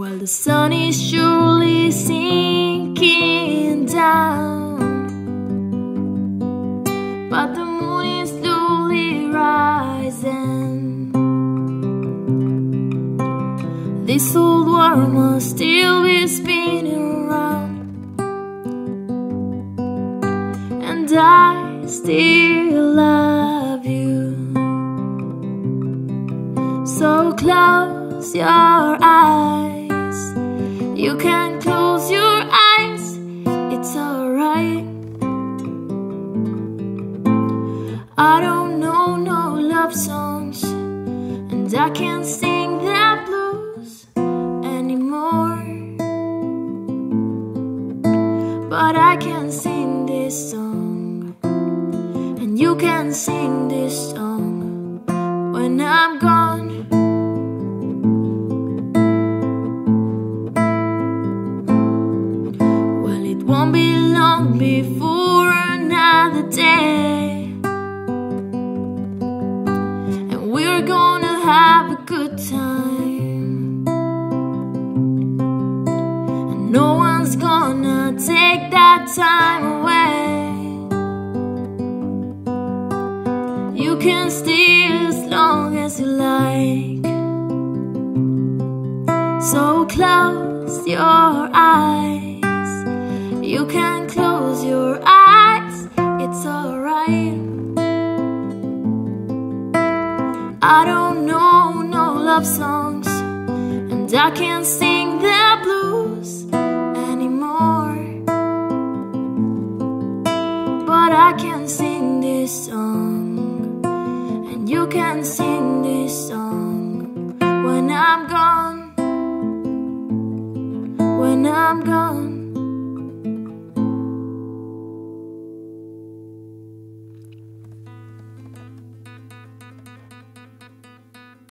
Well, the sun is surely sinking down, but the moon is slowly rising. This old world must still be spinning around, and I still love you. So close your eyes, you can close your eyes, it's alright. I don't know no love songs, and I can't sing the blues anymore, but I can sing this song, and you can sing this song when I'm gone. Well, it won't be long before another day, and we're gonna have a good time, and no one's gonna take that time away. You can stay as long as you like, so close your eyes, you can close your eyes, it's alright. I don't know no love songs, and I can't sing the blues anymore, but I can sing this song, and you can sing